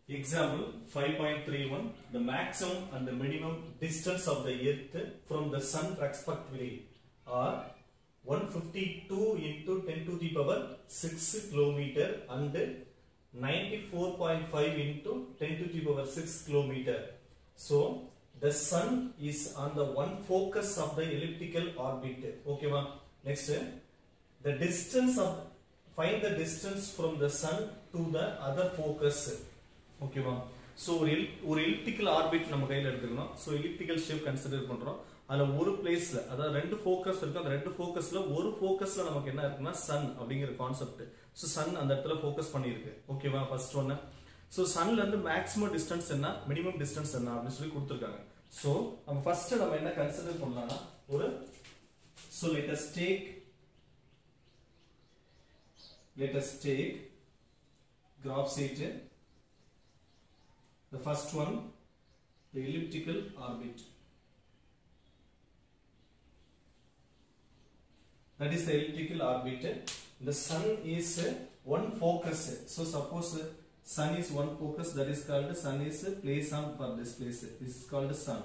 Example 5.31. The maximum and the minimum distance of the earth from the sun respectively are 152 into 10 to the power 6 kilometer and 94.5 into 10 to the power 6 kilometer. So the sun is on the one focus of the elliptical orbit. Okay, ma. Next, the distance of find the distance from the sun to the other focus. Okay, ma. So ஒரு elliptical orbit நம்ம கையில எடுத்துக்கணும். So elliptical shape consider பண்றோம். அதுல ஒரு பிளேஸ்ல அதாவது ரெண்டு ஃபோக்கஸ் இருக்கு. அந்த ரெண்டு ஃபோக்கஸ்ல ஒரு ஃபோக்கஸ்ல நமக்கு என்ன இருக்குன்னா சன் அப்படிங்கிற கான்செப்ட். சோ சன் அந்த இடத்துல ஃபோக்கஸ் பண்ணிருக்கு. ஓகேவா? First one. சோ சன்ல இருந்து மேக்ஸிமம் டிஸ்டன்ஸ் என்ன, மினிமம் டிஸ்டன்ஸ் என்ன அப்படி சொல்லி கொடுத்திருக்காங்க. சோ நம்ம ஃபர்ஸ்ட் நம்ம என்ன கன்சிடர் பண்ணலாம்னா ஒரு so let us take graph sheet. The first one, the elliptical orbit. That is the elliptical orbit. The sun is one focus. So suppose sun is one focus, that is called sun is place on for this place. This is called sun.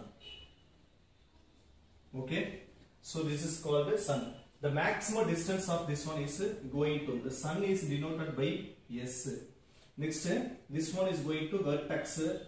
Okay. So this is called sun. The maximum distance of this one is going to, the sun is denoted by S. Next, this one is going to vertex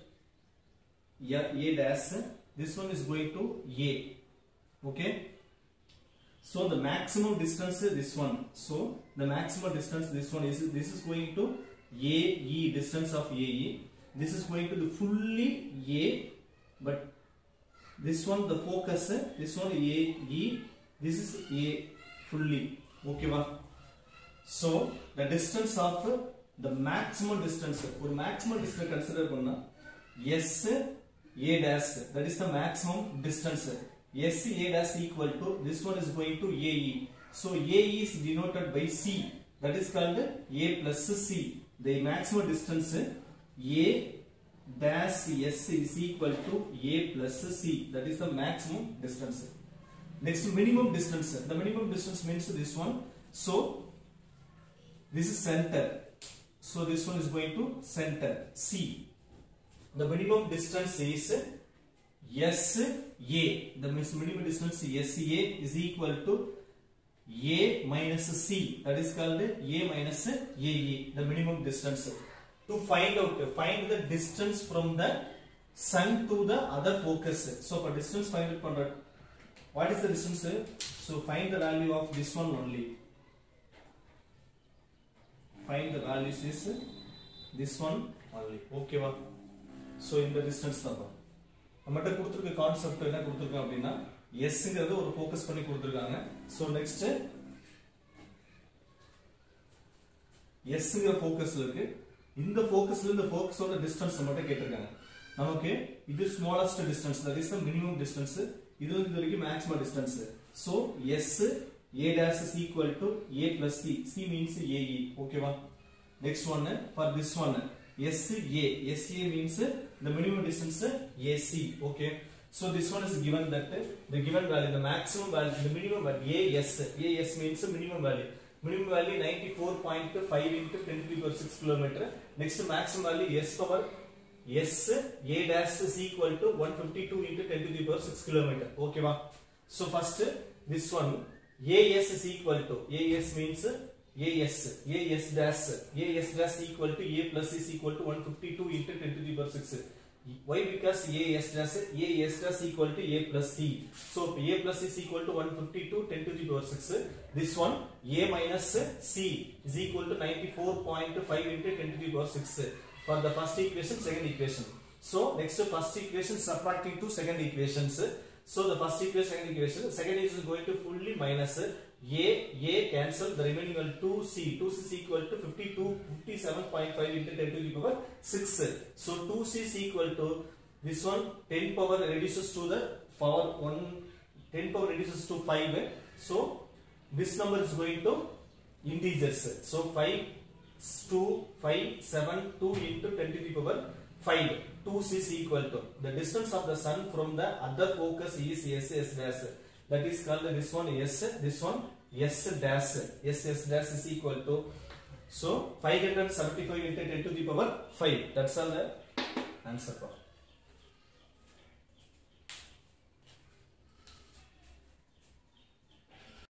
A dash. This one is going to A. Okay. So the maximum distance is this one. So the maximum distance this one is, this is going to AE, distance of AE. This is going to the fully A, but this one the focus, this one AE, this is A fully. Okay, va? So the distance of the maximum distance, or maximum distance consider panna S A dash, that is the maximum distance. S A dash equal to, this one is going to AE. So AE is denoted by C, that is called A plus C. The maximum distance A dash S is equal to A plus C, that is the maximum distance. Next, minimum distance. The minimum distance means this one. So this is center. So this one is going to center C. The minimum distance is SA. The minimum distance SA is equal to A minus C. That is called A minus AE. The minimum distance. To find the distance from the sun to the other focus. So for distance find it. What is the distance? So find the value of this one only. Find the values is this one only. Okay, va? So in the distance number நம்மட்ட கொடுத்திருக்க concept என்ன கொடுத்திருக்காங்க அப்படினா S ங்கிறது ஒரு focus பண்ணி கொடுத்திருக்காங்க. So next S ங்கிற ஃபோக்கஸ்ல இருக்கு. இந்த ஃபோக்கஸ்ல இருந்து ஃபோக்கஸோட டிஸ்டன்ஸ் நம்மட்ட கேட்டிருக்காங்க. நமக்கு இது smallest distance, that is the minimum distance. இது வரைக்கும் maximum distance. So S A dash is equal to A plus C. C means AE. Okay, va? Next one, for this one SA means the minimum distance AC. Okay. So this one is given that the given value, the maximum value, the minimum value AS means the minimum value. Minimum value 94.5 into 10 to the power 6 kilometer. Next, maximum value S power S A dash is equal to 152 into 10 to the power 6 kilometer. Okay, va? So first this one AS is equal to, AS means AS dash equal to A plus is equal to 152 into 10 to the power 6. Why? Because AS dash equal to A plus C. So A plus is equal to 152 10 to the power 6. This one A minus C is equal to 94.5 into 10 to the power 6 for the first equation, second equation. So next, first equation subtracting to second equations. So the first equation, second equation, second equation is going to fully minus A cancel, the remaining will 2C is equal to 57.5 into 10 to the power 6. So 2C is equal to this one 10 power reduces to the power 1, 10 power reduces to 5. So this number is going to integers. So 5 2 5 7 2 into 10 to the power 5. 2C is equal to the distance of the sun from the other focus is S dash. That is called this one S, this one S dash. S dash is equal to, so 575 into 10 to the power 5. That's all the answer bar